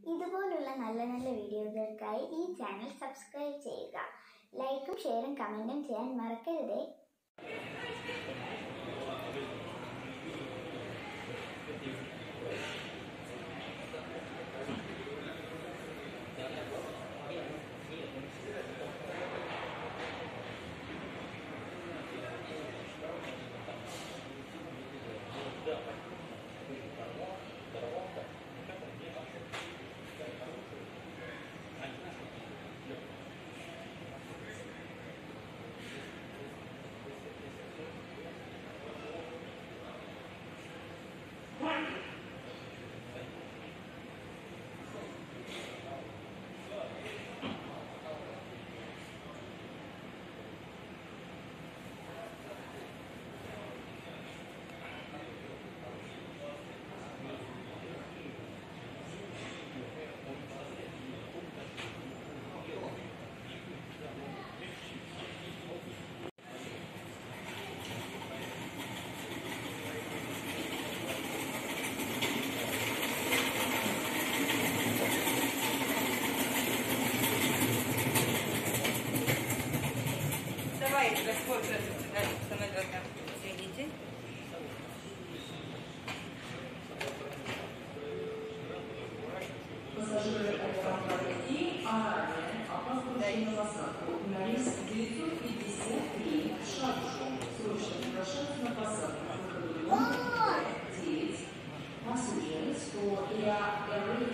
ഇതുപോലുള്ള നല്ല നല്ല വീഡിയോകൾക്കായി ഈ ചാനൽ സബ്സ്ക്രൈബ് ചെയ്യുക. ലൈക്കും ഷെയറും കമൻറ്റും ചെയ്യാൻ മറക്കരുതേ. Давайте воспользуйтесь самолетом. Следите. Пассажиры аэропорта И ранее опаздывающие на посадку на рейс 953 в Шарджу. Срочно приглашаются на посадку. 9 passengers for Air Arabia